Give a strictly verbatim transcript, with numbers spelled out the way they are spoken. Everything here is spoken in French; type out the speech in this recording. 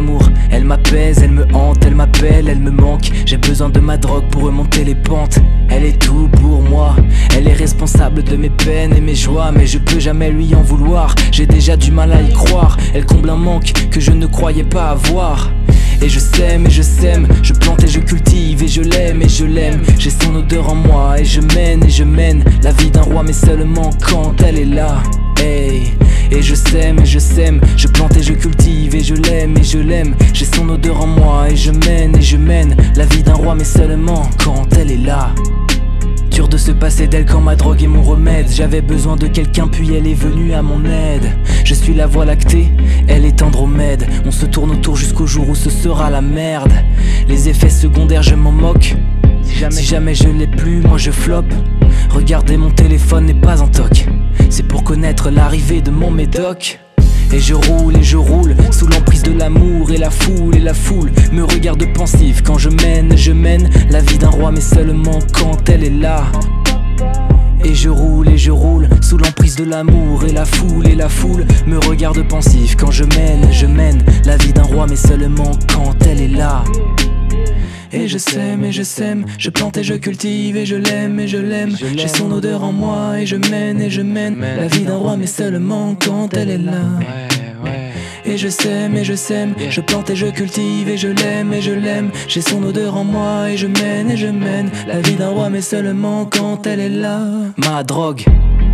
l'amour. Elle m'apaise, elle me hante, elle m'appelle, elle me manque. J'ai besoin de ma drogue pour remonter les pentes. Elle est tout pour moi, elle est responsable de mes peines et mes joies. Mais je peux jamais lui en vouloir, j'ai déjà du mal à y croire. Elle comble un manque que je ne croyais pas avoir. Et je sème et je sème, je plante et je cultive et je l'aime et je l'aime. J'ai son odeur en moi et je mène et je mène la vie d'un roi mais seulement quand elle est là. Hey. Et je sème et je sème, je plante et je cultive et je l'aime et je l'aime. J'ai son odeur en moi et je mène et je mène la vie d'un roi mais seulement quand elle est là. Dur de se passer d'elle quand ma drogue est mon remède. J'avais besoin de quelqu'un puis elle est venue à mon aide. Je suis la voie lactée, elle est Andromède. On se tourne autour jusqu'au jour où ce sera la merde. Les effets secondaires je m'en moque. Si jamais, si jamais je l'ai plus, moi je floppe. Regardez mon téléphone n'est pas en toc. C'est pour connaître l'arrivée de mon médoc. Et je roule et je roule sous l'emprise de l'amour et la foule et la foule me regarde pensif quand je mène, je mène la vie d'un roi mais seulement quand elle est là. Et je roule et je roule sous l'emprise de l'amour et la foule et la foule me regarde pensif quand je mène, je mène la vie d'un roi mais seulement quand elle est là. Et je sème et je sème, je plante et je cultive et je l'aime et je l'aime. J'ai son odeur en moi et je mène et je mène la vie d'un roi mais seulement quand elle est là. Et je sème et je sème, je plante et je cultive et je l'aime et je l'aime. J'ai son odeur en moi et je mène et je mène la vie d'un roi mais seulement quand elle est là. Ma drogue.